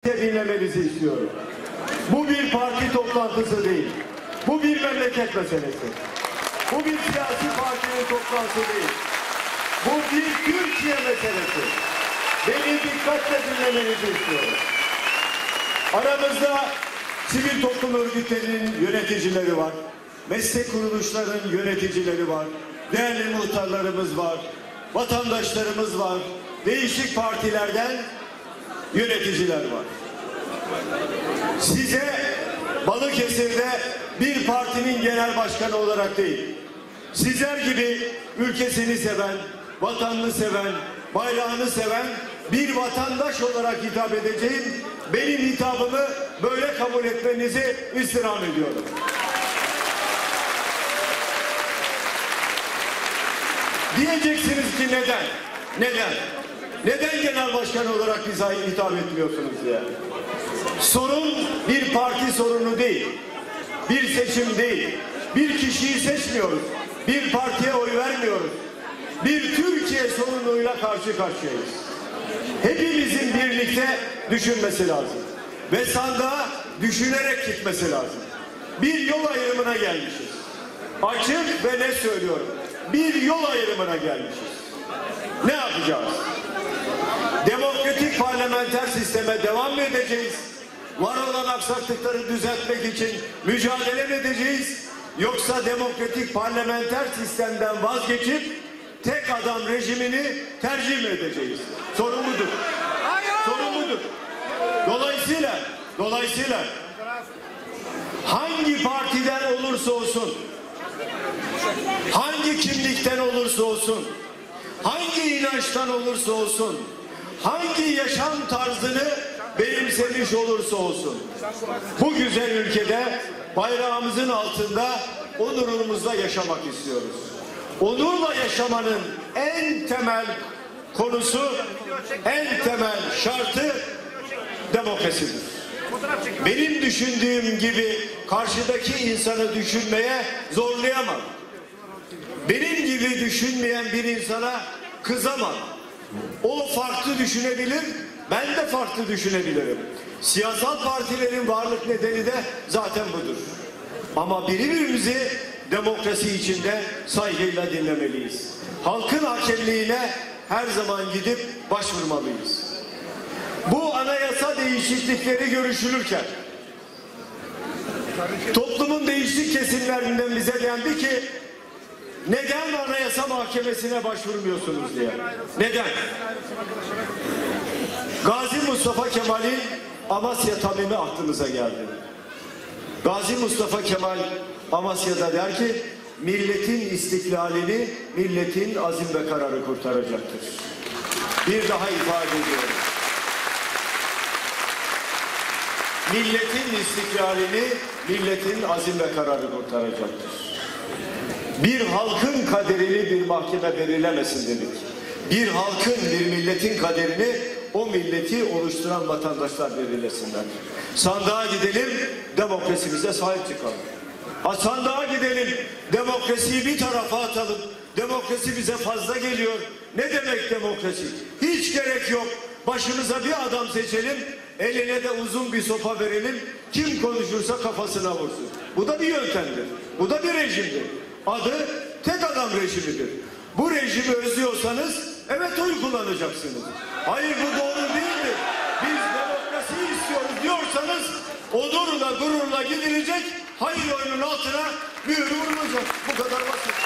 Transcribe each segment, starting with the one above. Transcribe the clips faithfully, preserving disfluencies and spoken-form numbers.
dinlemenizi istiyorum. Bu bir parti toplantısı değil. Bu bir memleket meselesi. Bu bir siyasi partinin toplantısı değil. Bu bir Türkiye meselesi. Beni dikkatle dinlemenizi istiyorum. Aramızda sivil toplum örgütlerinin yöneticileri var. Meslek kuruluşlarının yöneticileri var. Değerli muhtarlarımız var. Vatandaşlarımız var. Değişik partilerden yöneticiler var. Size Balıkesir'de bir partinin genel başkanı olarak değil, sizler gibi ülkesini seven, vatanını seven, bayrağını seven bir vatandaş olarak hitap edeceğim. Benim hitabımı böyle kabul etmenizi istirham ediyorum. Diyeceksiniz ki neden? Neden? Neden genel başkan olarak bize hitap etmiyorsunuz diye. Sorun bir parti sorunu değil. Bir seçim değil. Bir kişiyi seçmiyoruz. Bir partiye oy vermiyoruz. Bir Türkiye sorunuyla karşı karşıyayız. Hepimizin birlikte düşünmesi lazım. Ve sandığa düşünerek gitmesi lazım. Bir yol ayrımına gelmişiz. Açık ve net söylüyorum. Bir yol ayrımına gelmişiz. Ne yapacağız? Demokratik parlamenter sisteme devam mı edeceğiz? Var olan aksaklıkları düzeltmek için mücadele mi edeceğiz? Yoksa demokratik parlamenter sistemden vazgeçip tek adam rejimini tercih mi edeceğiz? Sorun budur. Sorun budur. Dolayısıyla, dolayısıyla hangi partiden olursa olsun, hangi kimlikten olursa olsun, hangi inançtan olursa olsun, hangi yaşam tarzını benimsemiş olursa olsun, bu güzel ülkede bayrağımızın altında onurumuzla yaşamak istiyoruz. Onurla yaşamanın en temel konusu, en temel şartı demokrasidir. Benim düşündüğüm gibi karşıdaki insanı düşünmeye zorlayamam. Benim gibi düşünmeyen bir insana kızamam. O farklı düşünebilir, ben de farklı düşünebilirim. Siyasal partilerin varlık nedeni de zaten budur. Ama birbirimizi demokrasi içinde saygıyla dinlemeliyiz. Halkın hakemliğine her zaman gidip başvurmalıyız. Bu anayasa değişiklikleri görüşülürken toplumun değişik kesimlerinden bize dendi ki neden Anayasa Mahkemesi'ne başvurmuyorsunuz diye. Neden? Gazi Mustafa Kemal'in Amasya Tamimi aklımıza geldi. Gazi Mustafa Kemal Amasya'da der ki milletin istiklalini milletin azim ve kararı kurtaracaktır. Bir daha ifade ediyorum. Milletin istiklalini milletin azim ve kararı kurtaracaktır. Bir halkın kaderini bir mahkeme belirlemesin dedik. Bir halkın, bir milletin kaderini o milleti oluşturan vatandaşlar belirlesinler. Sandığa gidelim, demokrasimize sahip çıkalım. Ha, sandığa gidelim, demokrasiyi bir tarafa atalım. Demokrasi bize fazla geliyor. Ne demek demokrasi? Hiç gerek yok. Başımıza bir adam seçelim, eline de uzun bir sopa verelim. Kim konuşursa kafasına vursun. Bu da bir yöntemdir. Bu da bir rejimdir. Adı tek adam rejimidir. Bu rejimi özlüyorsanız evet oy kullanacaksınız. Hayır bu doğru değildir. Biz demokrasiyi istiyoruz diyorsanız onurla gururla gidilecek, hayır oyunun altına mühür vurulacak. Bu kadar basit.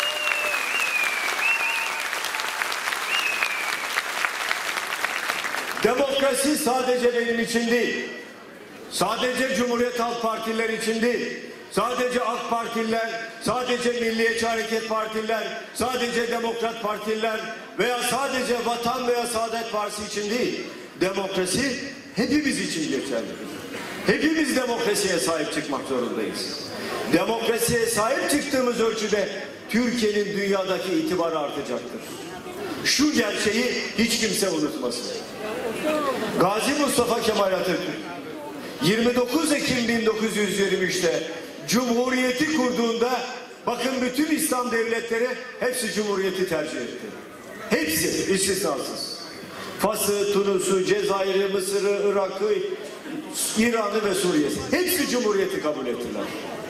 Demokrasi sadece benim için değil. Sadece Cumhuriyet Halk Partiler için değil. Sadece AK Partililer, sadece Milliyetçi Hareket Partililer, sadece Demokrat Partililer veya sadece Vatan veya Saadet Partisi için değil. Demokrasi hepimiz için geçerlidir. Hepimiz demokrasiye sahip çıkmak zorundayız. Demokrasiye sahip çıktığımız ölçüde Türkiye'nin dünyadaki itibarı artacaktır. Şu gerçeği hiç kimse unutmasın. Gazi Mustafa Kemal Atatürk yirmi dokuz Ekim bin dokuz yüz yirmi üç'te Cumhuriyeti kurduğunda bakın bütün İslam devletleri hepsi Cumhuriyeti tercih etti. Hepsi istisnasız. Fas'ı, Tunus'u, Cezayir'i, Mısır'ı, Irak'ı, İran'ı ve Suriye'yi. Hepsi Cumhuriyeti kabul ettiler.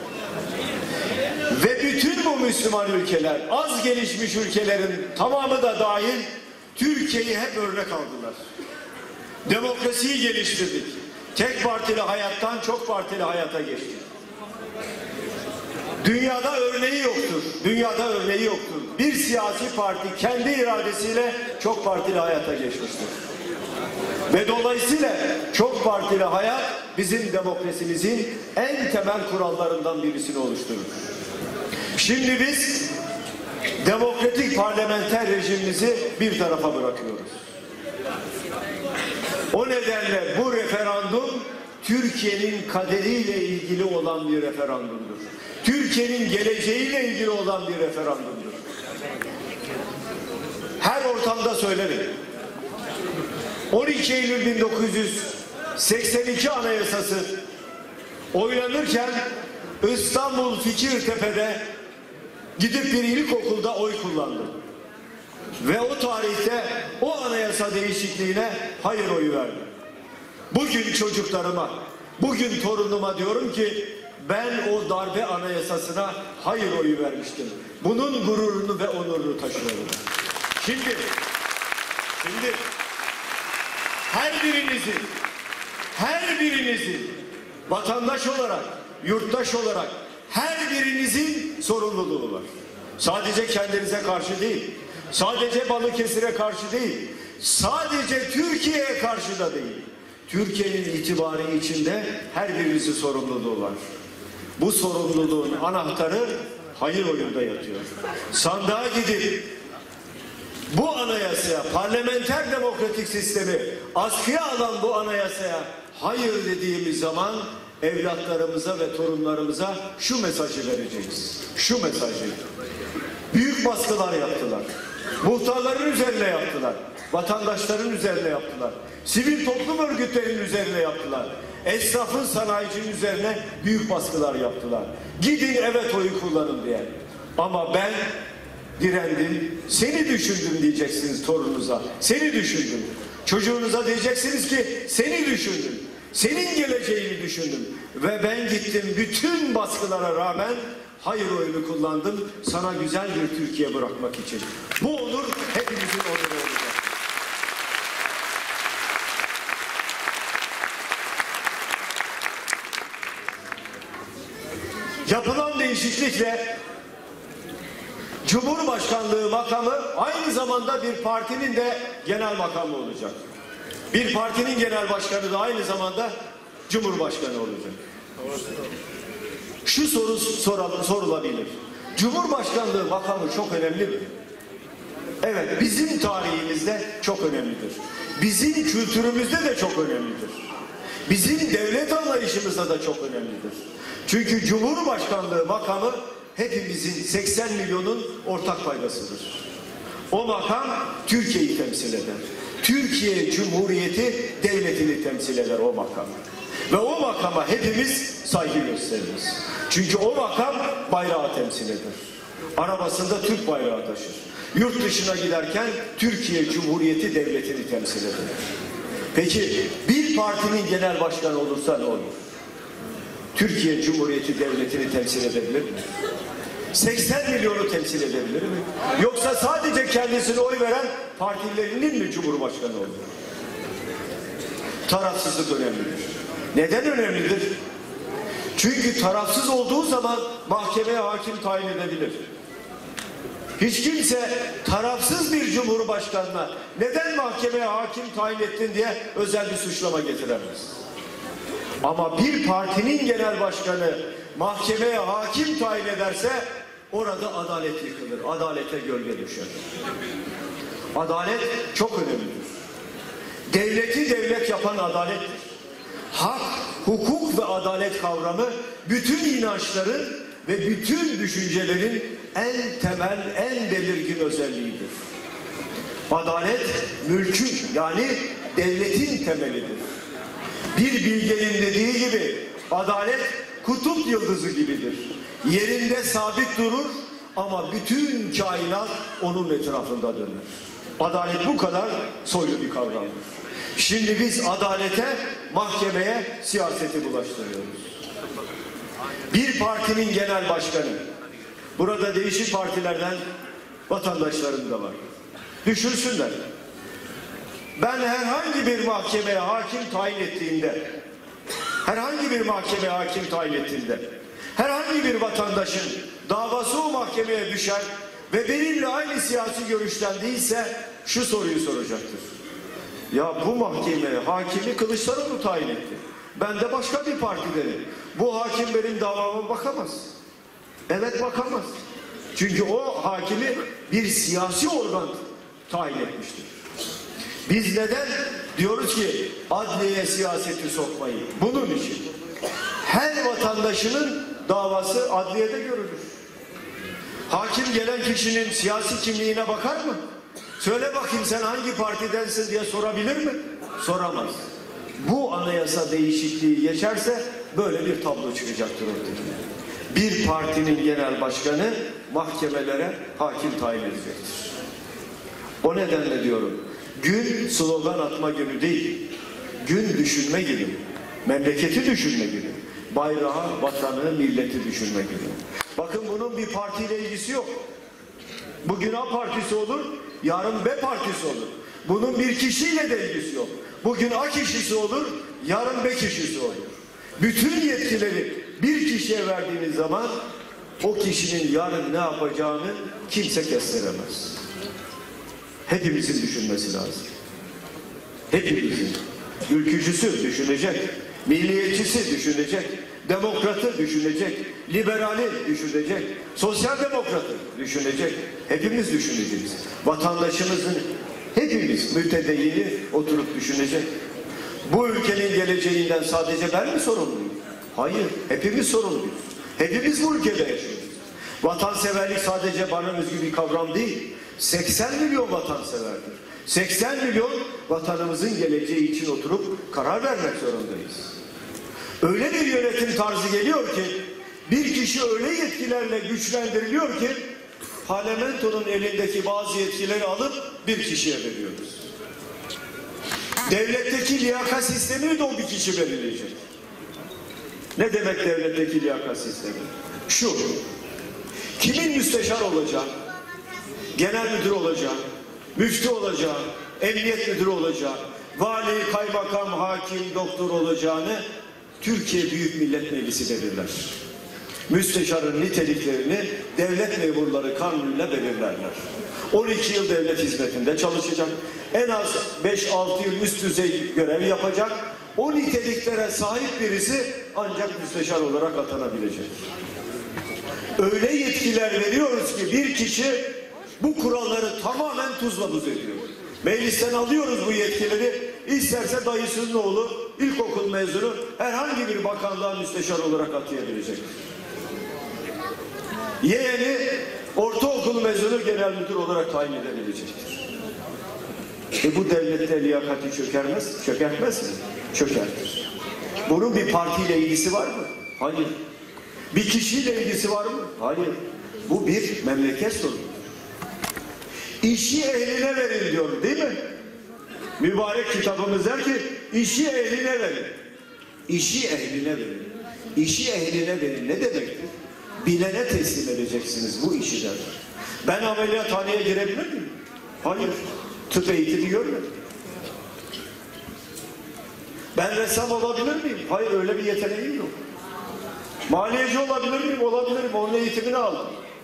Ve bütün bu Müslüman ülkeler, az gelişmiş ülkelerin tamamı da dahil, Türkiye'yi hep örnek aldılar. Demokrasiyi geliştirdik. Tek partili hayattan çok partili hayata geçtik. Dünyada örneği yoktur. Dünyada örneği yoktur. Bir siyasi parti kendi iradesiyle çok partili hayata geçmiştir. Ve dolayısıyla çok partili hayat bizim demokrasimizin en temel kurallarından birisini oluşturur. Şimdi biz demokratik parlamenter rejimimizi bir tarafa bırakıyoruz. O nedenle bu referandum Türkiye'nin kaderiyle ilgili olan bir referandumdur. Türkiye'nin geleceğiyle ilgili olan bir referandumdur. Her ortamda söylerim. on iki Eylül bin dokuz yüz seksen iki Anayasası oylanırken İstanbul Fikirtepe'de gidip bir ilkokulda oy kullandım. Ve o tarihte o anayasa değişikliğine hayır oyu verdim. Bugün çocuklarıma, bugün torunuma diyorum ki ben o darbe anayasasına hayır oyu vermiştim. Bunun gururunu ve onurunu taşıyorum. Şimdi, şimdi her birinizi, her birinizi vatandaş olarak, yurttaş olarak her birinizin sorumluluğu var. Sadece kendinize karşı değil, sadece Balıkesir'e karşı değil, sadece Türkiye'ye karşı da değil. Türkiye'nin itibarı içinde her birinizin sorumluluğu var. Bu sorumluluğun anahtarı hayır oyunda yatıyor. Sandığa gidip bu anayasaya, parlamenter demokratik sistemi askıya alan bu anayasaya hayır dediğimiz zaman evlatlarımıza ve torunlarımıza şu mesajı vereceğiz. Şu mesajı. Büyük baskılar yaptılar. Muhtarların üzerine yaptılar. Vatandaşların üzerine yaptılar. Sivil toplum örgütlerinin üzerine yaptılar. Esnafın, sanayicinin üzerine büyük baskılar yaptılar. Gidin evet oyu kullanın diye. Ama ben direndim, seni düşündüm diyeceksiniz torununuza. Seni düşündüm. Çocuğunuza diyeceksiniz ki seni düşündüm. Senin geleceğini düşündüm. Ve ben gittim bütün baskılara rağmen hayır oyunu kullandım. Sana güzel bir Türkiye bırakmak için. Bu onur hepimizin onuru olacak. Yapılan değişiklikle Cumhurbaşkanlığı makamı aynı zamanda bir partinin de genel makamı olacak. Bir partinin genel başkanı da aynı zamanda Cumhurbaşkanı olacak. Şu soru soralım, sorulabilir. Cumhurbaşkanlığı makamı çok önemli mi? Evet, bizim tarihimizde çok önemlidir. Bizim kültürümüzde de çok önemlidir. Bizim devlet anlayışımızda da çok önemlidir. Çünkü Cumhurbaşkanlığı makamı hepimizin seksen milyonun ortak paydasıdır. O makam Türkiye'yi temsil eder. Türkiye Cumhuriyeti devletini temsil eder o makam. Ve o makama hepimiz saygı gösteririz. Çünkü o makam bayrağı temsil eder. Arabasında Türk bayrağı taşır. Yurt dışına giderken Türkiye Cumhuriyeti devletini temsil eder. Peki bir partinin genel başkanı olursa ne olur? Türkiye Cumhuriyeti devletini temsil edebilir mi? seksen milyonu temsil edebilir mi? Yoksa sadece kendisine oy veren partilerinin mi Cumhurbaşkanı olur? Tarafsızlık önemlidir. Neden önemlidir? Çünkü tarafsız olduğu zaman mahkemeye hakim tayin edebilir. Hiç kimse tarafsız bir cumhurbaşkanına neden mahkemeye hakim tayin ettin diye özel bir suçlama getiremez. Ama bir partinin genel başkanı mahkemeye hakim tayin ederse orada adalet yıkılır. Adalete gölge düşer. Adalet çok önemlidir. Devleti devlet yapan adalettir. Hak, hukuk ve adalet kavramı bütün inançların ve bütün düşüncelerin en temel, en belirgin özelliğidir. Adalet mülkün yani devletin temelidir. Bir bilgenin dediği gibi adalet kutup yıldızı gibidir. Yerinde sabit durur ama bütün kainat onun etrafında döner. Adalet bu kadar soylu bir kavramdır. Şimdi biz adalete, mahkemeye, siyaseti bulaştırıyoruz. Bir partinin genel başkanı, burada değişik partilerden vatandaşlarım da var. Düşünsünler. Ben herhangi bir mahkemeye hakim tayin ettiğimde, herhangi bir mahkemeye hakim tayin ettiğimde, herhangi bir vatandaşın davası o mahkemeye düşer ve benimle aynı siyasi görüşten değilse şu soruyu soracaktır. Ya bu mahkemeye hakimi Kılıçdaroğlu tayin etti. Ben de başka bir partidenim. Bu hakim benim davama bakamaz. Evet bakamaz. Çünkü o hakimi bir siyasi organ tayin etmiştir. Biz neden diyoruz ki adliyeye siyaseti sokmayın? Bunun için. Her vatandaşının davası adliyede görülür. Hakim gelen kişinin siyasi kimliğine bakar mı? Söyle bakayım sen hangi partidensin diye sorabilir mi? Soramaz. Bu anayasa değişikliği geçerse böyle bir tablo çıkacaktır ortaya. Bir partinin genel başkanı mahkemelere hakim tayin edecektir. O nedenle diyorum, gün slogan atma günü değil, gün düşünme günü, memleketi düşünme günü, bayrağı, vatanı, milleti düşünme günü. Bakın bunun bir partiyle ilgisi yok. Bugün A partisi olur, yarın B partisi olur. Bunun bir kişiyle de ilgisi yok. Bugün A kişisi olur, yarın B kişisi olur. Bütün yetkileri bir kişiye verdiğiniz zaman o kişinin yarın ne yapacağını kimse kestiremez. Hepimizin düşünmesi lazım. Hepimizin. Ülkücüsü düşünecek, milliyetçisi düşünecek, demokratı düşünecek, liberali düşünecek, sosyal demokratı düşünecek. Hepimiz düşüneceğiz. Vatandaşımızın hepimiz mütedeyyini oturup düşünecek. Bu ülkenin geleceğinden sadece ben mi sorumluyum? Hayır, hepimiz sorumluyuz. Hepimiz bu ülkede yaşıyoruz. Vatanseverlik sadece bana özgü bir kavram değil. seksen milyon vatanseverdir. seksen milyon vatanımızın geleceği için oturup karar vermek zorundayız. Öyle bir yönetim tarzı geliyor ki, bir kişi öyle yetkilerle güçlendiriliyor ki, parlamentonun elindeki bazı yetkileri alıp bir kişiye veriyoruz. Devletteki liyakat sistemini de o bir kişi belirleyecek. Ne demek devletteki liyakat sistemi? Şu, kimin müsteşar olacağı, genel müdür olacağı, müftü olacağı, emniyet müdürü olacağı, vali, kaymakam, hakim, doktor olacağını Türkiye Büyük Millet Meclisi belirler. Müsteşarın niteliklerini devlet memurları kanunuyla belirlerler. on iki yıl devlet hizmetinde çalışacak. En az beş altı yıl üst düzey görev yapacak. O niteliklere sahip birisi ancak müsteşar olarak atanabilecek. Öyle yetkiler veriyoruz ki bir kişi bu kuralları tamamen tuzla buz ediyor. Meclisten alıyoruz bu yetkileri. İsterse dayısının oğlu ilkokul mezunu herhangi bir bakanlığa müsteşar olarak atayabilecek. Yeğeni ortaokul mezunu genel müdür olarak tayin edebilecektir. E bu devlette liyakati çökermez, çökertmez mi? Çökertir. Bunun bir partiyle ilgisi var mı? Hayır. Bir kişiyle ilgisi var mı? Hayır. Bu bir memleket sorunu. İşi ehline verin diyor değil mi? Mübarek kitabımız der ki işi ehline verin. İşi ehline verin. İşi ehline verin ne demektir? Bilene teslim edeceksiniz bu işi der. Ben ameliyathaneye girebilir miyim? Hayır. Tıp eğitimi görmedim. Ben ressam olabilir miyim? Hayır, öyle bir yeteneğim yok. Maliyeci olabilir miyim? Olabilirim. Onun eğitimini aldım.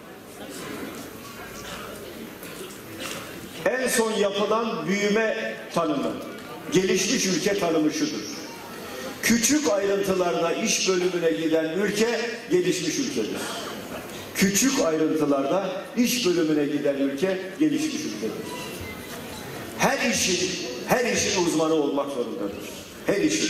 En son yapılan büyüme tanımı, gelişmiş ülke tanımı şudur. Küçük ayrıntılarda iş bölümüne giden ülke gelişmiş ülkedir. Küçük ayrıntılarda iş bölümüne giden ülke gelişmiş ülkedir. Her işin, her işin uzmanı olmak zorundadır. Her işin.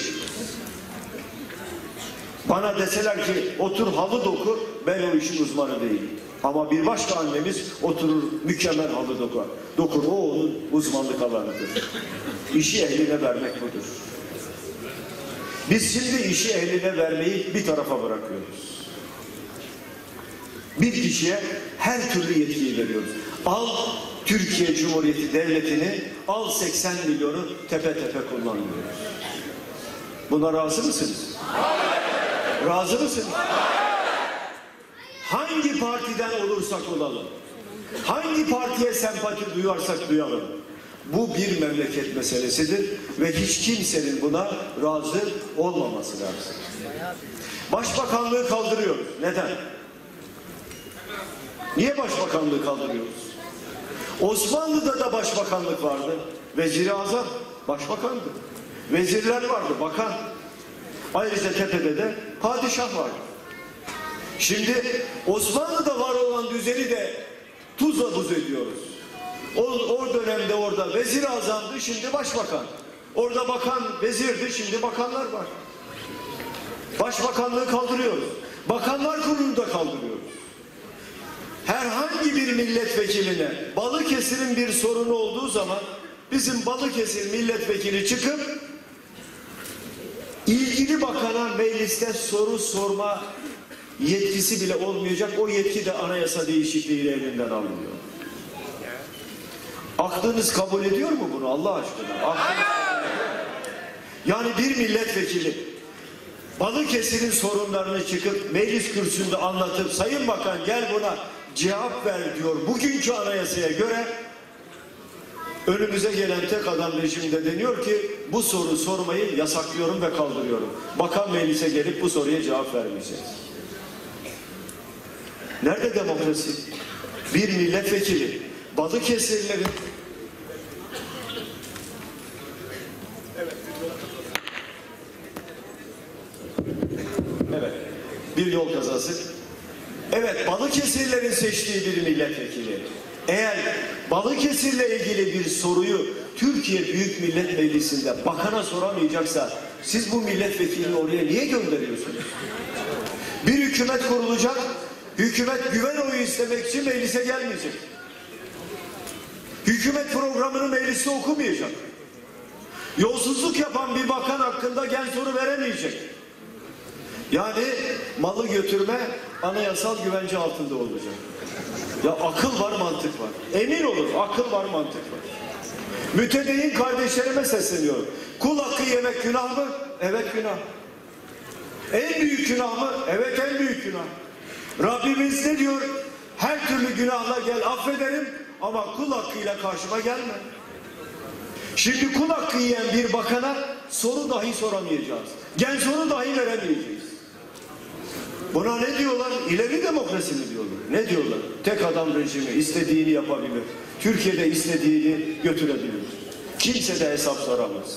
Bana deseler ki otur halı doku, ben o işin uzmanı değilim. Ama bir başka annemiz oturur mükemmel halı dokur. Dokur, o onun uzmanlık alanıdır. İşi ehline vermek budur. Biz şimdi işi ehline vermeyi bir tarafa bırakıyoruz. Bir kişiye her türlü yetkiyi veriyoruz. Al, Türkiye Cumhuriyeti Devleti'ni al seksen milyonu tepe tepe kullanıyoruz. Buna razı mısınız? Hayır. Razı mısınız? Hayır. Hangi partiden olursak olalım, hangi partiye sempati duyarsak duyalım, bu bir memleket meselesidir ve hiç kimsenin buna razı olmaması lazım. Başbakanlığı kaldırıyoruz. Neden? Niye başbakanlığı kaldırıyoruz? Osmanlı'da da başbakanlık vardı. Vezir-i Azam başbakandı. Vezirler vardı, bakan. Ayrıca tepede de padişah vardı. Şimdi Osmanlı'da var olan düzeni de tuzla buz ediyoruz. O, o dönemde orada Vezir-i Azam'dı, şimdi başbakan. Orada bakan vezirdi, şimdi bakanlar var. Başbakanlığı kaldırıyoruz. Bakanlar Kurulu'nu da kaldırıyoruz. Herhangi bir milletvekiline Balıkesir'in bir sorunu olduğu zaman bizim Balıkesir milletvekili çıkıp ilgili bakana mecliste soru sorma yetkisi bile olmayacak. O yetki de anayasa değişikliğiyle elinden alınıyor. Aklınız kabul ediyor mu bunu Allah aşkına? Aklınız... Yani bir milletvekili Balıkesir'in sorunlarını çıkıp meclis kürsüsünde anlatıp Sayın Bakan gel buna cevap ver diyor. Bugünkü anayasaya göre önümüze gelen tek adam rejimde deniyor ki bu soru sormayı yasaklıyorum ve kaldırıyorum. Bakan meclise gelip bu soruya cevap vermeyecek. Nerede demokrasi? Bir milletvekili Balıkesirlilerin evet bir yol kazası. Evet, Balıkesirlerin seçtiği bir milletvekili eğer Balıkesir'le ilgili bir soruyu Türkiye Büyük Millet Meclisi'nde bakana soramayacaksa siz bu milletvekilini oraya niye gönderiyorsunuz? Bir hükümet kurulacak, hükümet güven oyu istemek için meclise gelmeyecek. Hükümet programını mecliste okumayacak. Yolsuzluk yapan bir bakan hakkında gen soru veremeyecek. Yani malı götürme anayasal güvence altında olacak. Ya akıl var, mantık var. Emin olun, akıl var, mantık var. Mütedeyyin kardeşlerime sesleniyorum. Kul hakkı yemek günah mı? Evet günah. En büyük günah mı? Evet en büyük günah. Rabbimiz ne diyor? Her türlü günahla gel affederim ama kul hakkıyla karşıma gelme. Şimdi kul hakkı yiyen bir bakana soru dahi soramayacağız. Gen soru dahi veremeyeceğiz. Buna ne diyorlar? İleri demokrasi mi diyorlar? Ne diyorlar? Tek adam rejimi istediğini yapabilir. Türkiye'de istediğini götürebilir. Kimse de hesap soramaz.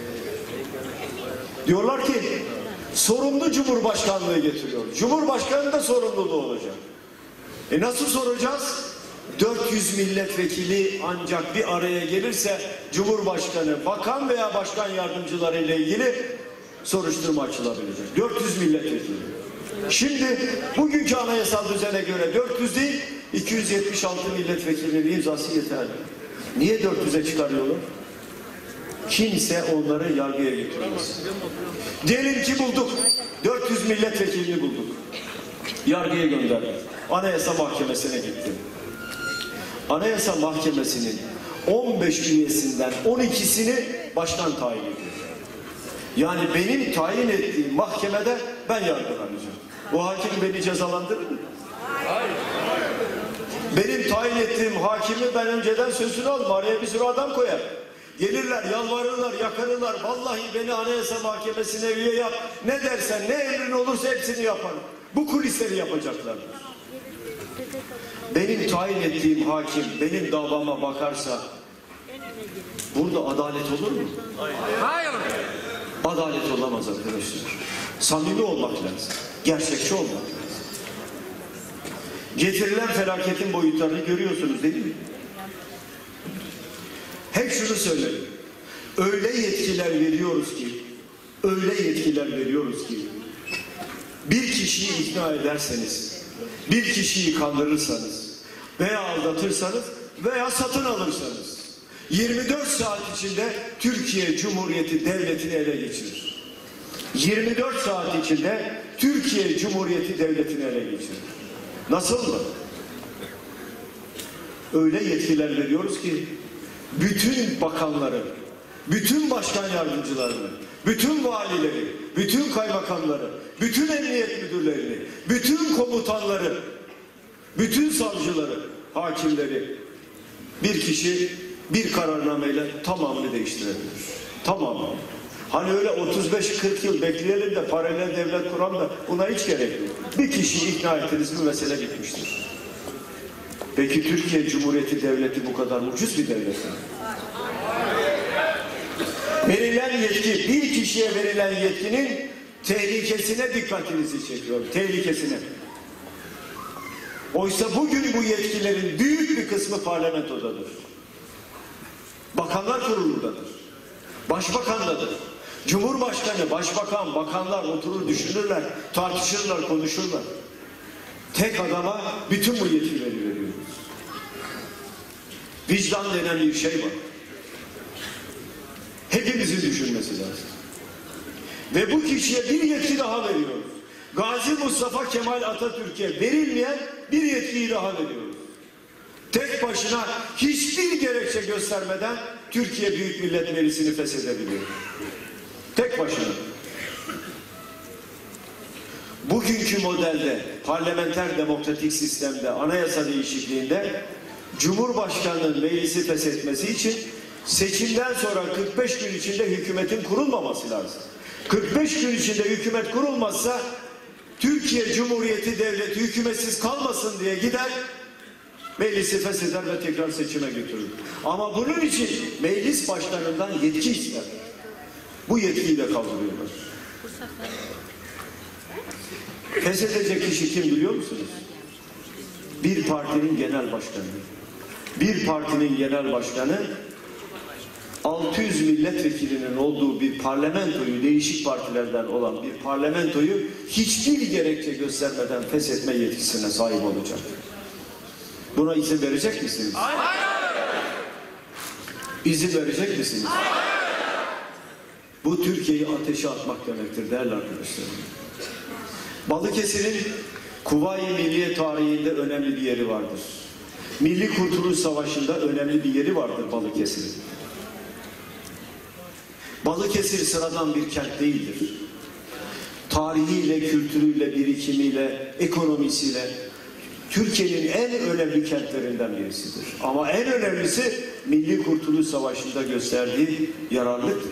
Diyorlar ki sorumlu Cumhurbaşkanlığı getiriyor. Cumhurbaşkanı da sorumluluğu olacak. E nasıl soracağız? dört yüz milletvekili ancak bir araya gelirse Cumhurbaşkanı, bakan veya başkan yardımcıları ile ilgili soruşturma açılabilecek. dört yüz milletvekili. Şimdi bugünkü anayasal düzene göre dört yüz değil, iki yüz yetmiş altı milletvekilinin imzası yeterli. Niye dört yüze çıkarıyorlar? Kimse onları yargıya getirmez. Diyelim ki bulduk. dört yüz milletvekilini bulduk. Yargıya gönderdik. Anayasa Mahkemesi'ne gitti. Anayasa Mahkemesi'nin on beş üyesinden on ikisini başkan tayin ediyor. Yani benim tayin ettiğim mahkemede ben yargılanacağım. Bu hakim beni cezalandırır mı? Hayır. Benim tayin ettiğim hakimi ben önceden sözünü aldım. Araya bir sürü adam koyar. Gelirler, yalvarırlar, yakarırlar. Vallahi beni Anayasa Mahkemesi'ne üye yap. Ne dersen, ne emrin olursa hepsini yaparım. Bu kulisleri yapacaklar. Benim tayin ettiğim hakim benim davama bakarsa burada adalet olur mu? Hayır. Adalet olamaz arkadaşlar. Samimi olmak lazım. Gerçekçi olmak lazım. Getirilen felaketin boyutlarını görüyorsunuz değil mi? Hep şunu söylerim. Öyle yetkiler veriyoruz ki, öyle yetkiler veriyoruz ki, bir kişiyi ikna ederseniz, bir kişiyi kandırırsanız veya aldatırsanız veya satın alırsanız yirmi dört saat içinde Türkiye Cumhuriyeti Devleti'ni ele geçirir. yirmi dört saat içinde Türkiye Cumhuriyeti Devleti'ni ele geçirir. Nasıl mı? öyle yetkiler veriyoruz ki bütün bakanları, bütün başkan yardımcılarını, bütün valileri, bütün kaymakamları, bütün emniyet müdürlerini, bütün komutanları, bütün savcıları, hakimleri bir kişi bir kararnameyle tamamını değiştirebilir. Tamamını. Hani öyle otuz beş kırk yıl bekleyelim de paralel devlet kuran da buna hiç gerek yok. Bir kişiyi ikna ettiniz mi mesele bitmiştir. Peki Türkiye Cumhuriyeti Devleti bu kadar ucuz bir devlet mi? Verilen yetki, bir kişiye verilen yetkinin tehlikesine dikkatinizi çekiyorum. Tehlikesine. Oysa bugün bu yetkilerin büyük bir kısmı parlamentodadır. Bakanlar Kurulu'ndadır. Başbakandadır. Cumhurbaşkanı, başbakan, bakanlar oturur düşünürler, tartışırlar, konuşurlar. Tek adama bütün bu yetkileri veriyoruz. Vicdan denen bir şey var. Hepimizin düşünmesi lazım. Ve bu kişiye bir yetki daha veriyoruz. Gazi Mustafa Kemal Atatürk'e verilmeyen bir yetkiyi daha veriyoruz. Tek başına hiçbir gerekçe göstermeden Türkiye Büyük Millet Meclisi'ni feshedebiliyor. Tek başına. Bugünkü modelde, parlamenter demokratik sistemde, anayasa değişikliğinde Cumhurbaşkanı'nın meclisi feshetmesi için seçimden sonra kırk beş gün içinde hükümetin kurulmaması lazım. kırk beş gün içinde hükümet kurulmazsa Türkiye Cumhuriyeti Devleti hükümetsiz kalmasın diye gider, meclisi fesheder ve tekrar seçime götürür. Ama bunun için meclis başkanından yetki ister. Bu yetkiyi de kaldırıyorlar. Feshedecek kişi kim biliyor musunuz? Bir partinin genel başkanı. Bir partinin genel başkanı altı yüz milletvekilinin olduğu bir parlamentoyu, değişik partilerden olan bir parlamentoyu hiçbir gerekçe göstermeden feshetme yetkisine sahip olacak. Buna izin verecek misiniz? Hayır. İzin verecek misiniz? Hayır. Bu Türkiye'yi ateşe atmak demektir değerli arkadaşlar. Balıkesir'in Kuvayi Milliye tarihinde önemli bir yeri vardır. Milli Kurtuluş Savaşı'nda önemli bir yeri vardır Balıkesir'in. Balıkesir sıradan bir kent değildir. Tarihiyle, kültürüyle, birikimiyle, ekonomisiyle Türkiye'nin en önemli kentlerinden birisidir. Ama en önemlisi Milli Kurtuluş Savaşı'nda gösterdiği yararlıdır.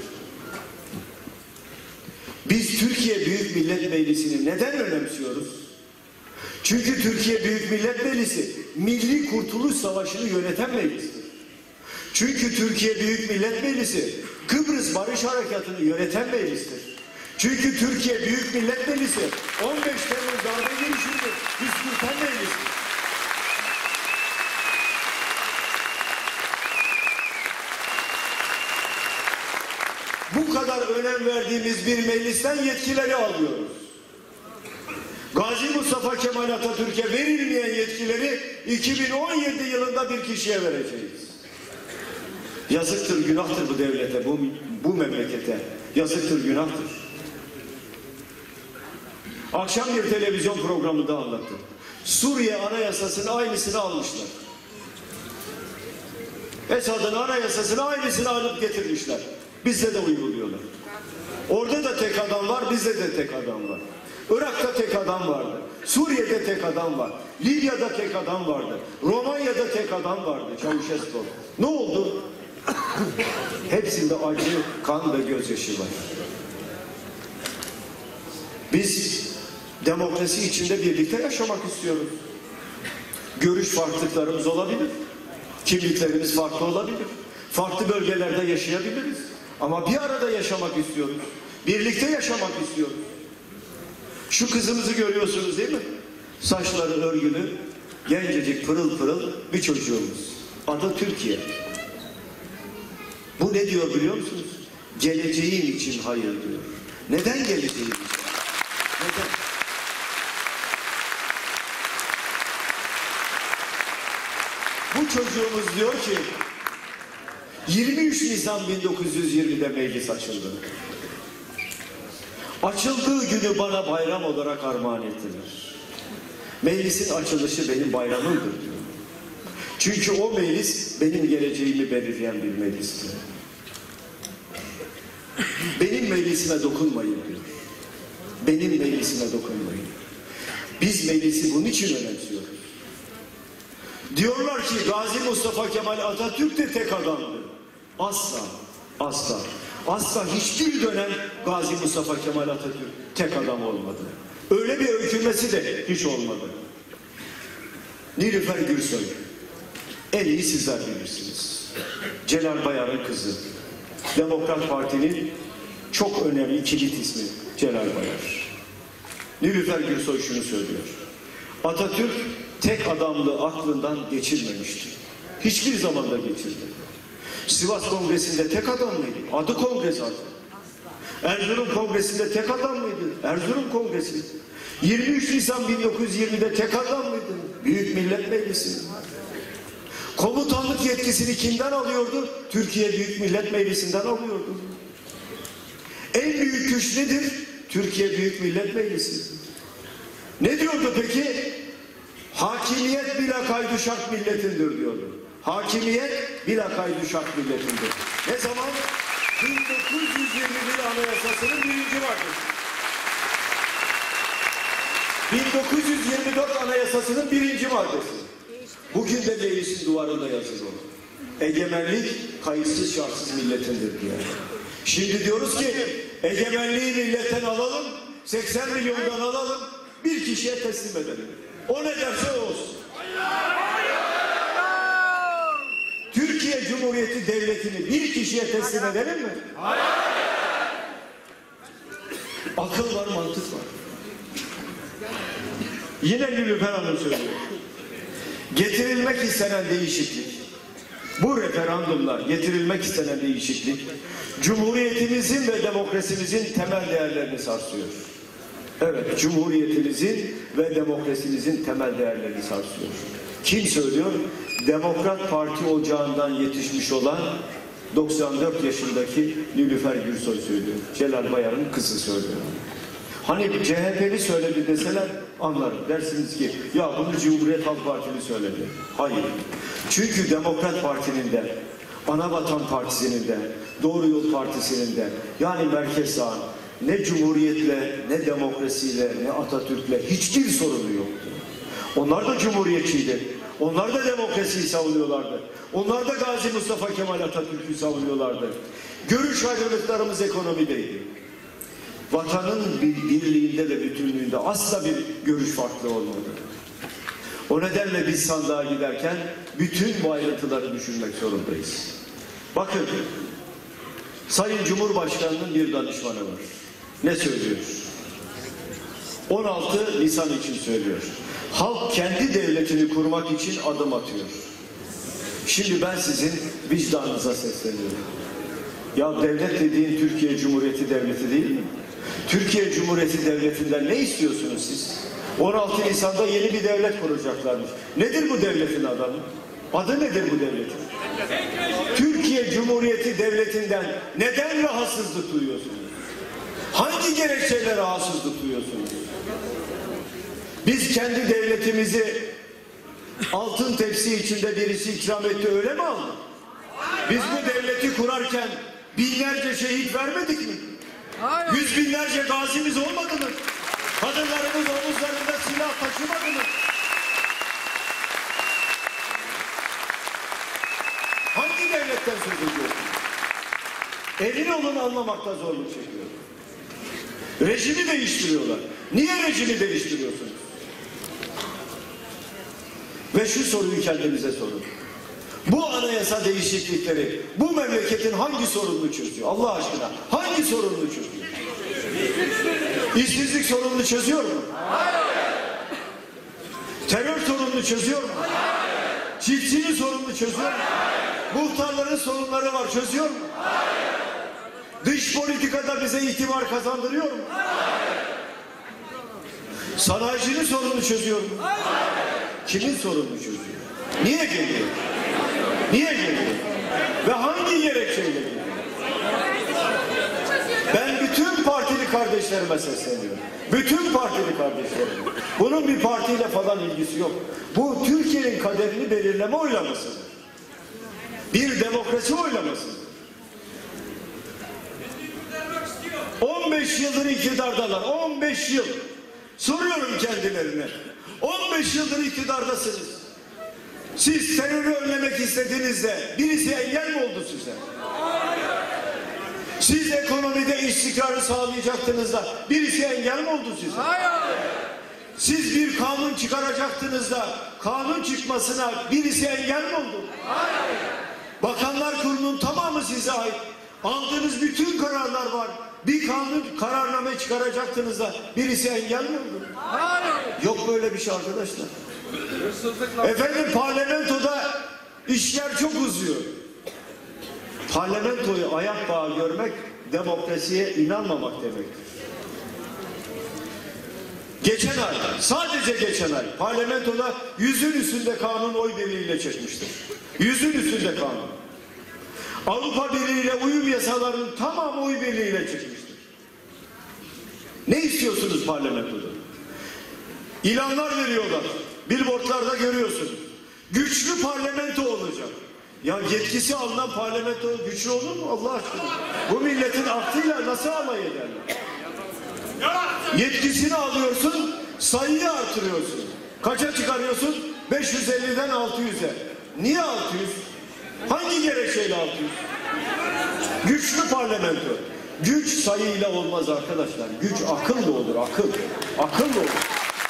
Biz Türkiye Büyük Millet Meclisi'ni neden önemsiyoruz? Çünkü Türkiye Büyük Millet Meclisi Milli Kurtuluş Savaşı'nı yöneten meclistir. Çünkü Türkiye Büyük Millet Meclisi Kıbrıs Barış Harekatı'nı yöneten meclistir. Çünkü Türkiye Büyük Millet Meclisi on beş Temmuz darbe girişimini püskürten meclistir. Bu kadar önem verdiğimiz bir meclisten yetkileri alıyoruz. Gazi Mustafa Kemal Atatürk'e verilmeyen yetkileri iki bin on yedi yılında bir kişiye vereceğiz. Yazıktır, günahtır bu devlete, bu, bu memlekete. Yazıktır, günahtır. Akşam bir televizyon programında anlattım. Suriye Anayasası'nın aynısını almışlar. Esad'ın anayasasını aynısını alıp getirmişler. Bizde de uyguluyorlar. Orada da tek adam var, bizde de tek adam var. Irak'ta tek adam vardı. Suriye'de tek adam var. Libya'da tek adam vardı. Romanya'da tek adam vardı. Çavuşescu. Ne oldu? Hepsinde acı, kan ve gözyaşı var. Biz demokrasi içinde birlikte yaşamak istiyoruz. Görüş farklılıklarımız olabilir. Kimliklerimiz farklı olabilir. Farklı bölgelerde yaşayabiliriz. Ama bir arada yaşamak istiyoruz. Birlikte yaşamak istiyoruz. Şu kızımızı görüyorsunuz değil mi? Saçları örgülü, gencecik, pırıl pırıl bir çocuğumuz. Adı Türkiye. Bu ne diyor biliyor musunuz? Geleceğin için hayır diyor. Neden geleceğin için? Neden? Bu çocuğumuz diyor ki yirmi üç Nisan bin dokuz yüz yirmide meclis açıldı. Açıldığı günü bana bayram olarak armağan ettiler. Meclisin açılışı benim bayramımdır diyor. Çünkü o meclis benim geleceğimi belirleyen bir meclisti. Benim meclisime dokunmayın diyor. Benim meclisime dokunmayın. Biz meclisi bunun için önemsiyoruz. Diyorlar ki Gazi Mustafa Kemal Atatürk de tek adamdı. Asla, asla, asla hiçbir dönem Gazi Mustafa Kemal Atatürk tek adam olmadı. Öyle bir öykünmesi de hiç olmadı. Nilüfer Gürsoy, en iyi sizler bilirsiniz. Celal Bayar'ın kızı. Demokrat Parti'nin çok önemli kilit ismi Celal Bayar. Nilüfer Gürsoy şunu söylüyor. Atatürk tek adamlığı aklından geçirmemişti. Hiçbir zamanda geçirmedi. Sivas Kongresi'nde tek adam mıydı? Adı kongre zaten. Erzurum Kongresi'nde tek adam mıydı? Erzurum Kongresi. yirmi üç Nisan bin dokuz yüz yirmi'de tek adam mıydı? Büyük Millet Meclisi. Komutanlık yetkisini kimden alıyordu? Türkiye Büyük Millet Meclisi'nden alıyordu. En büyük güç nedir? Türkiye Büyük Millet Meclisi. Ne diyordu peki? Hakimiyet bila kaydu şart milletindir diyordu. Hakimiyet bila kaydu şart milletindir. Ne zaman? bin dokuz yüz yirmi bir Anayasası'nın birinci maddesi. bin dokuz yüz yirmi dört Anayasası'nın birinci maddesi. Bugün de meclisin duvarında yazılı o. Egemenlik kayıtsız şartsız milletindir diye. Şimdi diyoruz ki egemenliği milletten alalım, seksen milyondan alalım, bir kişiye teslim edelim. O ne derse o olsun. Türkiye Cumhuriyeti Devleti'ni bir kişiye teslim edelim mi? Hayır. Akıl var, mantık var. Yine Nilüfer Hanım söylüyor. Getirilmek istenen değişiklik, bu referandumlar getirilmek istenen değişiklik, Cumhuriyetimizin ve demokrasimizin temel değerlerini sarsıyor. Evet, Cumhuriyetimizin ve demokrasimizin temel değerlerini sarsıyor. Kim söylüyor? Demokrat Parti ocağından yetişmiş olan doksan dört yaşındaki Nilüfer Gürsoy söylüyor. Celal Bayar'ın kızı söylüyor. Hani C H P'li söyledi deseler anlarım. Dersiniz ki ya bunu Cumhuriyet Halk Partili söyledi. Hayır. Çünkü Demokrat Parti'nin de, Anavatan Partisi'nin de, Doğru Yol Partisi'nin de, yani merkez sağın ne Cumhuriyet'le, ne demokrasiyle, ne Atatürk'le hiçbir sorunu yoktu. Onlar da Cumhuriyetçiydi. Onlar da demokrasiyi savunuyorlardı. Onlar da Gazi Mustafa Kemal Atatürk'ü savunuyorlardı. Görüş ayrılıklarımız ekonomideydi. Vatanın birliğinde ve bütünlüğünde asla bir görüş farklı olmadı. O nedenle biz sandığa giderken bütün bu ayrıntıları düşünmek zorundayız. Bakın, Sayın Cumhurbaşkanı'nın bir danışmanı var. Ne söylüyor? on altı Nisan için söylüyor. Halk kendi devletini kurmak için adım atıyor. Şimdi ben sizin vicdanınıza sesleniyorum. Ya devlet dediğin Türkiye Cumhuriyeti Devleti değil mi? Türkiye Cumhuriyeti Devleti'nden ne istiyorsunuz siz? on altı Nisan'da yeni bir devlet kuracaklarmış. Nedir bu devletin adı? Adı nedir bu devletin? Türkiye Cumhuriyeti Devleti'nden neden rahatsızlık duyuyorsunuz? Hangi gerekçeyle rahatsızlık duyuyorsunuz? Biz kendi devletimizi altın tepsi içinde birisi ikram etti, öyle mi aldık? Biz bu devleti kurarken binlerce şehit vermedik mi? Hayır. Yüz binlerce gazimiz olmadı mı? Kadınlarımız omuzlarında silah taşımadı mı? Hangi devletten söz ediyorsunuz? Emin olun, anlamakta zorluk çekiyor. Rejimi değiştiriyorlar. Niye rejimi değiştiriyorsunuz? Ve şu soruyu kendimize sorun. Bu anayasa değişiklikleri bu memleketin hangi sorununu çözüyor? Allah aşkına hangi sorununu çözüyor? İşsizlik sorununu çözüyor mu? Hayır. Terör sorununu çözüyor mu? Hayır. Çiftçinin sorununu çözüyor mu? Hayır. Muhtarların sorunları var, çözüyor mu? Hayır. Dış politikada bize itibar kazandırıyor mu? Hayır. Sanayicinin sorununu çözüyor mu? Hayır. Kimin sorununu çözüyor? Niye geliyor? Niye geliyor? Ve hangi gerekçeyle geliyor? Ben bütün partili partili kardeşlerime sesleniyorum. Bütün partili kardeşlerim. Bunun bir partiyle falan ilgisi yok. Bu Türkiye'nin kaderini belirleme oylamasıdır. Bir demokrasi oylamasıdır. on beş yıldır iktidardalar. on beş yıl. Soruyorum kendilerine. on beş yıldır iktidardasınız. Siz terörü önlemek istediğinizde birisi engel mi oldu size? Siz ekonomide istikrarı sağlayacaktınız da birisi engel mi oldu size? Siz bir kanun çıkaracaktınız da kanun çıkmasına birisi engel mi oldu? Bakanlar Kurulu'nun tamamı size ait. Aldığınız bütün kararlar var. Bir kanun kararname çıkaracaktınız da birisi engel mi oldu? Yok böyle bir şey arkadaşlar. Efendim parlamentoda işler çok uzuyor. Parlamentoyu ayak bağı görmek demokrasiye inanmamak demektir. Geçen ay, sadece geçen ay parlamentoda yüzün üstünde kanun oy birliğiyle çekmiştir. Yüzün üstünde kanun. Avrupa Birliği ile uyum yasalarının tamamı oy birliğiyle çekmiştir. Ne istiyorsunuz parlamentoda? İlanlar veriyorlar. Billboardlarda görüyorsunuz. Güçlü parlamento olacak. Ya yetkisi alınan parlamento güçlü olur mu Allah aşkına? Bu milletin aklıyla nasıl alay ederler? Yetkisini alıyorsun, sayıyı artırıyorsun. Kaça çıkarıyorsun? beş yüz elliden altı yüze. Niye altı yüz? Hangi gerekçeyle altı yüz? Güçlü parlamento. Güç sayıyla olmaz arkadaşlar. Güç akılla olur, akıl. Akılla olur.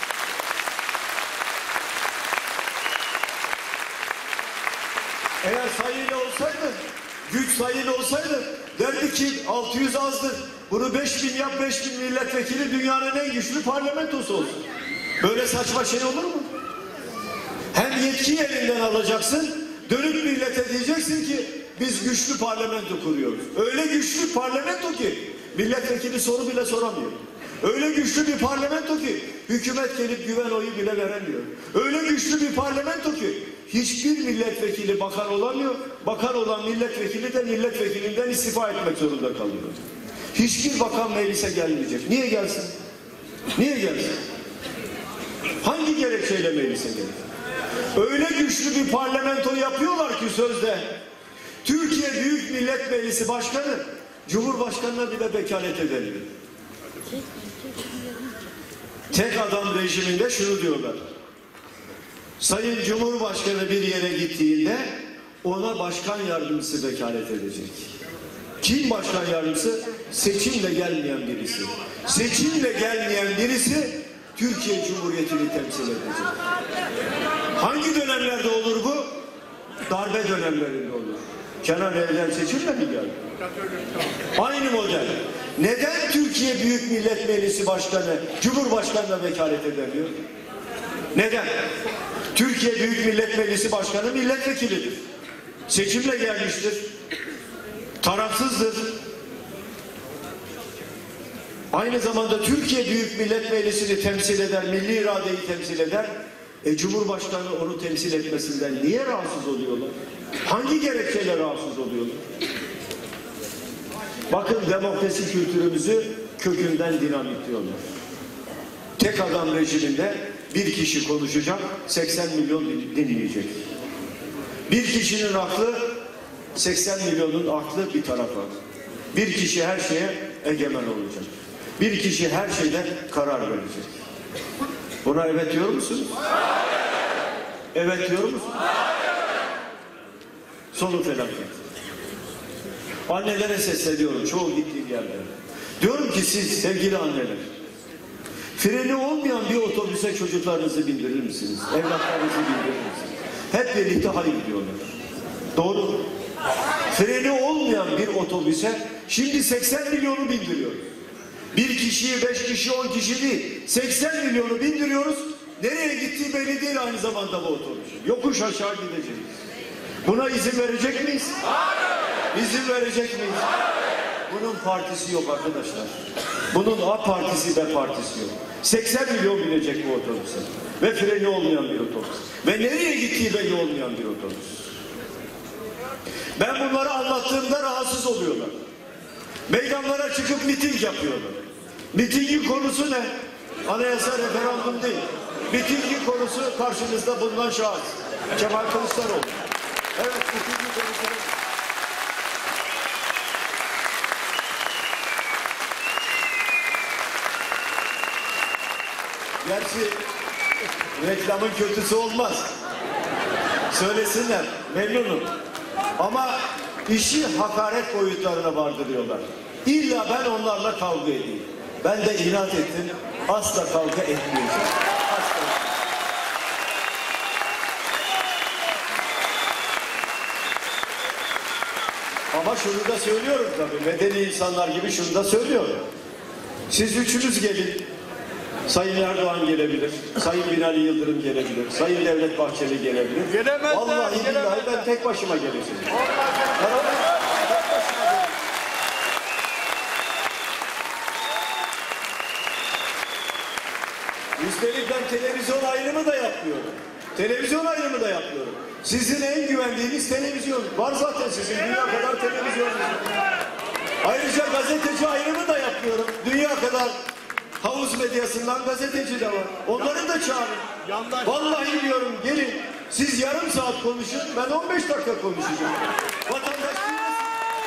Eğer sayıyla olsaydı, güç sayıyla olsaydı derdi ki altı yüz azdır. Bunu beş bin yap, beş bin milletvekili dünyanın en güçlü parlamentosu olsun. Böyle saçma şey olur mu? Hem yetkiyi elinden alacaksın, dönüp millete diyeceksin ki biz güçlü parlamento kuruyoruz. Öyle güçlü parlamento ki milletvekili soru bile soramıyor. Öyle güçlü bir parlamento ki hükümet gelip güven oyu bile veremiyor. Öyle güçlü bir parlamento ki hiçbir milletvekili bakan olamıyor. Bakan olan milletvekili de milletvekilinden istifa etmek zorunda kalıyor. Hiçbir bakan meclise gelmeyecek. Niye gelsin? Niye gelsin? Hangi gerekçeyle meclise gelir? Öyle güçlü bir parlamento yapıyorlar ki sözde Türkiye Büyük Millet Meclisi Başkanı Cumhurbaşkanı'na bile vekalet edemiyor. Tek adam rejiminde şunu diyorlar. Sayın Cumhurbaşkanı bir yere gittiğinde ona başkan yardımcısı vekalet edecek. Kim başkan yardımcısı? Seçimle gelmeyen birisi. Seçimle gelmeyen birisi Türkiye Cumhuriyeti'ni temsil edecek. Hangi dönemlerde olur bu? Darbe dönemlerinde olur. Kenan Evren seçimle mi geldi? Aynı model. Neden Türkiye Büyük Millet Meclisi Başkanı Cumhurbaşkanı'na vekalet edemiyor? Neden? Türkiye Büyük Millet Meclisi Başkanı milletvekilidir. Seçimle gelmiştir. Tarafsızdır. Aynı zamanda Türkiye Büyük Millet Meclisi'ni temsil eder, milli iradeyi temsil eder. E Cumhurbaşkanı onu temsil etmesinden niye rahatsız oluyorlar? Hangi gerekçeyle rahatsız oluyorlar? Bakın demokrasi kültürümüzü kökünden dinamitliyorlar. Tek adam rejiminde bir kişi konuşacak, seksen milyon dinleyecek. Bir kişinin aklı, seksen milyonun aklı bir tarafa. Bir kişi her şeye egemen olacak. Bir kişi her şeyde karar verecek. Buna evet diyor musunuz? Evet diyor musunuz? Sonu felaket. Annelere sesleniyorum çoğu gittiğim yerde. Diyorum ki siz sevgili anneler, freni olmayan bir otobüse çocuklarınızı bindirir misiniz? Evlatlarınızı bindirir misiniz? Hep birlikte hayır diyorlar. Doğru mu? Freni olmayan bir otobüse şimdi seksen milyonu bindiriyoruz. Bir kişiyi, beş kişi, on kişi değil. seksen milyonu bindiriyoruz. Nereye gittiği belli değil aynı zamanda bu otobüs. Yokuş aşağı gideceğiz. Buna izin verecek miyiz? Hayır. İzin verecek miyiz? Hayır. Bunun partisi yok arkadaşlar. Bunun A partisi, B partisi yok. seksen milyon binecek bu otobüse. Ve freni olmayan bir otobüs. Ve nereye gittiği belli olmayan bir otobüs. Ben bunları anlattığımda rahatsız oluyorlar. Meydanlara çıkıp miting yapıyorlar. Mitingin konusu ne? Anayasa referandum değil. Mitingin konusu karşınızda bulunan şahıs. Kemal Kılıçdaroğlu. Evet, mitingin konusu ne? Gerçi reklamın kötüsü olmaz. Söylesinler, memnunum. Ama işi hakaret boyutlarına vardırıyorlar. İlla ben onlarla kavga edeyim. Ben de inat ettim, asla kavga etmeyeceğim. Asla. Ama şunu da söylüyorum tabii, medeni insanlar gibi şunu da söylüyorum. Siz üçünüz gelin. Sayın Erdoğan gelebilir, Sayın Binali Yıldırım gelebilir, Sayın Devlet Bahçeli gelebilir. Gelemezler, vallahi billahi ben tek başıma geleceğim. Beraber tek başıma geleceğim. Üstelik ben televizyon ayrımı da yapmıyorum. Televizyon ayrımı da yapıyorum. Sizin en güvendiğiniz televizyon. Var zaten sizin dünya kadar televizyonunuz. Ayrıca gazeteci ayrımı da yapıyorum. Dünya kadar havuz medyasından gazeteci de var. Onları da çağırın. Yandaş. Vallahi diyorum gelin. Siz yarım saat konuşun. Ben on beş dakika konuşacağım. Vatandaş dinlesin.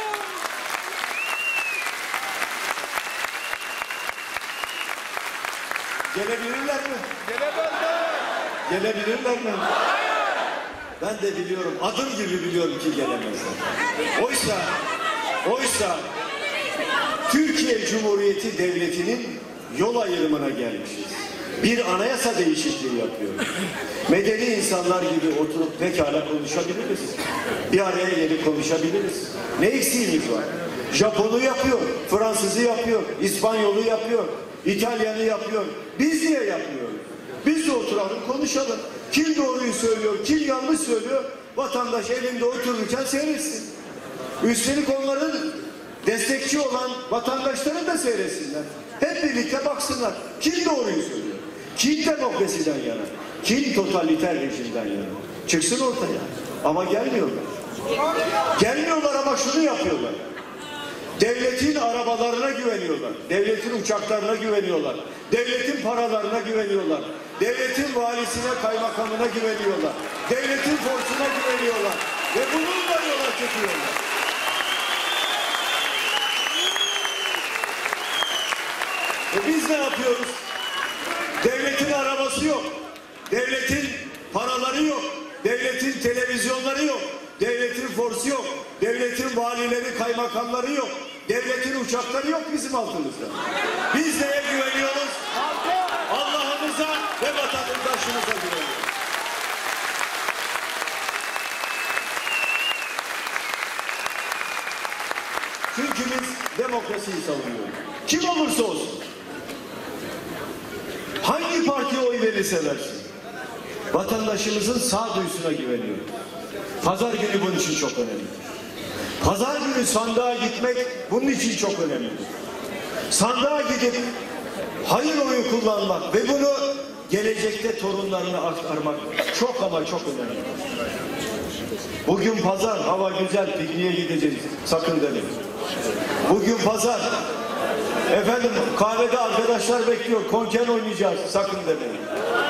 Gelebilirler mi? Gelemezler. Gelebilirler mi? Ben de biliyorum. Adım gibi biliyorum ki gelemezler. Oysa oysa Türkiye Cumhuriyeti Devleti'nin yol ayrımına gelmişiz. Bir anayasa değişikliği yapıyor. Medeni insanlar gibi oturup pekala konuşabiliriz. Bir araya gelip konuşabiliriz. Ne eksiğimiz var? Japon'u yapıyor, Fransız'ı yapıyor, İspanyol'u yapıyor, İtalyan'ı yapıyor. Biz niye yapmıyoruz? Biz de oturalım, konuşalım. Kim doğruyu söylüyor, kim yanlış söylüyor? Vatandaş elinde otururken seyretsin. Üstelik onların destekçi olan vatandaşları da seyretsinler. Hep birlikte baksınlar. Kim doğruyu söylüyor? Kim demokrasiden yana? Kim totaliter rejimden yana? Çıksın ortaya. Ama gelmiyorlar. Gelmiyorlar ama şunu yapıyorlar. Devletin arabalarına güveniyorlar. Devletin uçaklarına güveniyorlar. Devletin paralarına güveniyorlar. Devletin valisine, kaymakamına güveniyorlar. Devletin forsuna güveniyorlar. Ve bununla yola çıkıyorlar. E biz ne yapıyoruz? Devletin arabası yok. Devletin paraları yok. Devletin televizyonları yok. Devletin forsu yok. Devletin valileri, kaymakamları yok. Devletin uçakları yok bizim altımızda. Biz neye güveniyoruz? Allah'ımıza ve vatandaşımıza güveniyoruz. Çünkü biz demokrasiyi savunuyoruz. Kim olursa olsun. Hangi partiye oy verirse versin. Vatandaşımızın sağduyusuna güveniyoruz. Pazar günü bunun için çok önemli. Pazar günü sandığa gitmek bunun için çok önemli. Sandığa gidip hayır oyu kullanmak ve bunu gelecekte torunlarına aktarmak çok ama çok önemli. Bugün pazar, hava güzel, pikniğe gideceğiz. Sakın demeyin. Bugün pazar. Efendim kahvede arkadaşlar bekliyor. Konken oynayacağız. Sakın demeyin.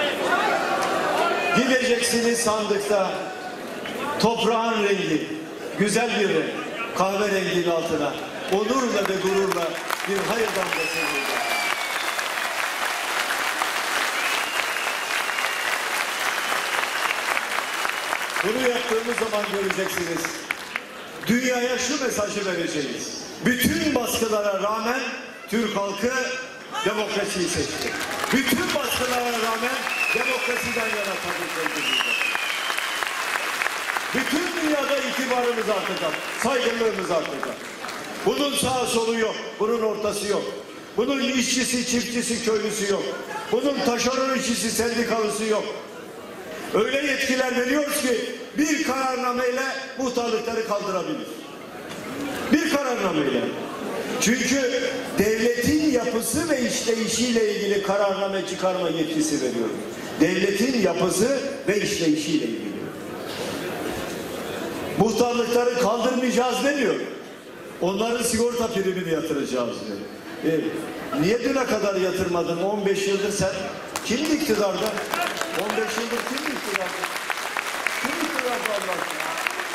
Gideceksiniz sandıkta. Toprağın rengi. Güzel bir renk. Kahverenginin altına. Onurla ve gururla bir hayır damgası vuracak. Bunu yaptığımız zaman göreceksiniz. Dünyaya şu mesajı vereceğiz. Bütün baskılara rağmen Türk halkı demokrasiyi seçti. Bütün baskılara rağmen demokrasiden yana tavır koydu. Bütün dünyada itibarımız artacak, saygınlığımız artacak. Bunun sağ solu yok, bunun ortası yok. Bunun işçisi, çiftçisi, köylüsü yok. Bunun taşeron işçisi, sendikalısı yok. Öyle yetkiler veriyoruz ki bir kararnameyle muhtarlıkları kaldırabilir. Bir kararnameyle. Çünkü devletin yapısı ve işleyişiyle ilgili kararname çıkarma yetkisi veriyor. Devletin yapısı ve işleyişiyle ilgili. Muhtarlıkları kaldırmayacağız demiyor. Onların sigorta primini yatıracağız diyor. E, niye düne kadar yatırmadın? on beş yıldır sen kimdi iktidarda? on beş yıldır kimdi iktidarda? Kim iktidarda Allah aşkına?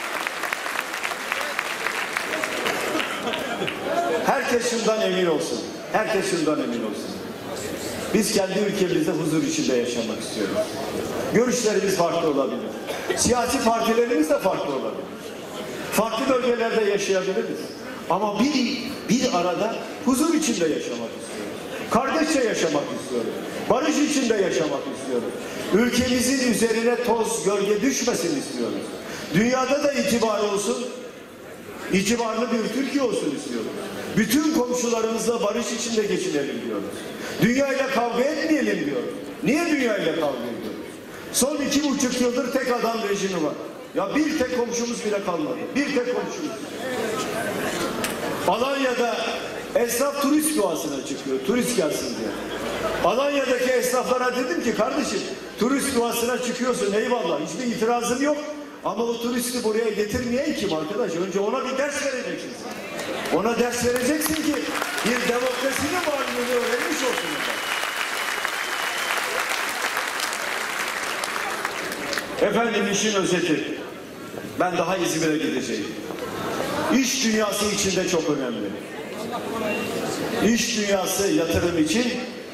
Herkes şundan emin olsun. Herkes şundan emin olsun. Biz kendi ülkemizde huzur içinde yaşamak istiyoruz. Görüşlerimiz farklı olabilir. Siyasi partilerimiz de farklı olabilir. Farklı bölgelerde yaşayabiliriz. Ama bir, bir arada huzur içinde yaşamak istiyoruz. Kardeşçe yaşamak istiyoruz. Barış içinde yaşamak istiyoruz. Ülkemizin üzerine toz, gölge düşmesin istiyoruz. Dünyada da itibar olsun. İtibarlı bir Türkiye olsun istiyoruz. Bütün komşularımızla barış içinde geçinelim diyoruz. Dünyayla kavga etmeyelim diyoruz. Niye dünyayla kavga ediyoruz? Son iki buçuk yıldır tek adam rejimi var. Ya bir tek komşumuz bile kalmadı. Bir tek komşumuz. Alanya'da esnaf turist duasına çıkıyor. Turist gelsin diye. Alanya'daki esnaflara dedim ki kardeşim turist duasına çıkıyorsun eyvallah. Hiçbir itirazım yok. Ama o turisti buraya getirmeyen kim arkadaş? Önce ona bir ders vereceksin. Ona ders vereceksin ki bir demokrasinin varlığını öğrenmiş olsun. Efendim işin özeti. Ben daha İzmir'e gideceğim. İş dünyası için de çok önemli. İş dünyası yatırım için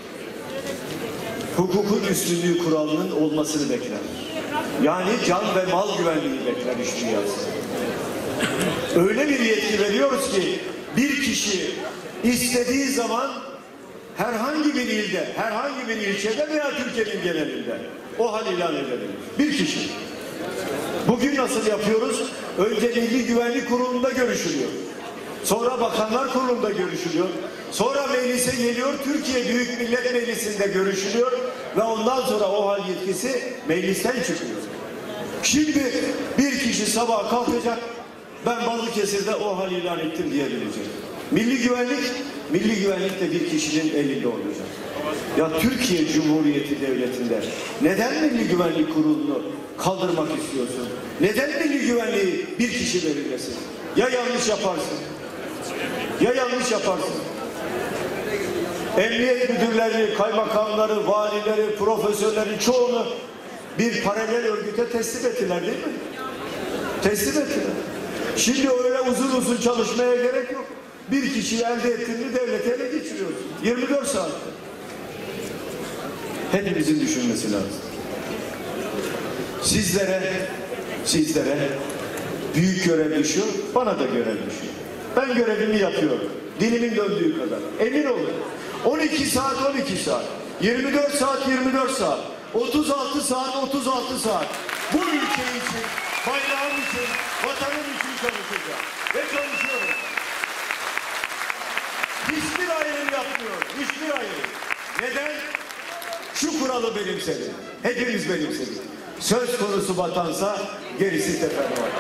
hukukun üstünlüğü kuralının olmasını bekler. Yani can ve mal güvenliği bekler iş dünyası. Öyle bir yetki veriyoruz ki bir kişi istediği zaman herhangi bir ilde, herhangi bir ilçede veya Türkiye'nin genelinde o hal ilan edebilir. Bir kişi. Bugün nasıl yapıyoruz? Önce Milli Güvenlik Kurulu'nda görüşülüyor. Sonra Bakanlar Kurulu'nda görüşülüyor. Sonra meclise geliyor, Türkiye Büyük Millet Meclisi'nde görüşülüyor ve ondan sonra o hal yetkisi meclisten çıkıyor. Şimdi bir kişi sabah kalkacak, ben Balıkesir'de o hal ilan ettim diyebilecek. Milli güvenlik, milli güvenlik de bir kişinin elinde olacak. Ya Türkiye Cumhuriyeti Devleti'nde neden Milli Güvenlik Kurulu'nu kaldırmak istiyorsun? Neden milli güvenliği bir kişi belirlesin? Ya yanlış yaparsın? Ya yanlış yaparsın? Emniyet müdürleri, kaymakamları, valileri, profesörlerin çoğunu bir paralel örgüte teslim ettiler değil mi? Teslim ettiler. Şimdi öyle uzun uzun çalışmaya gerek yok. Bir kişiyi elde ettiğini devlete ele geçiriyorsun. yirmi dört saatte. Hepimizin düşünmesi lazım. Sizlere, sizlere büyük görev düşüyor, bana da görev düşüyor. Ben görevimi yapıyorum. Dilimin döndüğü kadar. Emin olun. on iki saat, on iki saat. yirmi dört saat, yirmi dört saat. otuz altı saat, otuz altı saat. Bu ülke için, bayrağım için, vatanım için çalışacağım. Ve çalışıyorum. Hiçbir ayrım yapmıyorum. Hiçbir ayrım. Neden? Şu kuralı benimsedim. Hepimiz benimsedik. Söz konusu vatansa gerisi teferruat.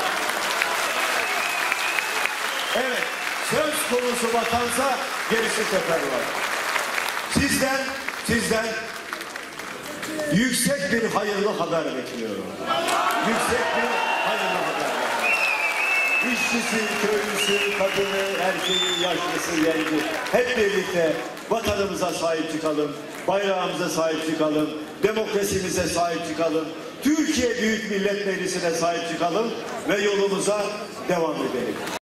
Evet. Söz konusu vatansa gerisi teferruat. Sizden, sizden yüksek bir hayırlı haber bekliyorum. Yüksek bir hayırlı haber. İşçisi, köylüsü, kadını, erkeği, yaşlısı, genci hep birlikte vatanımıza sahip çıkalım, bayrağımıza sahip çıkalım, demokrasimize sahip çıkalım, Türkiye Büyük Millet Meclisi'ne sahip çıkalım ve yolumuza devam edelim.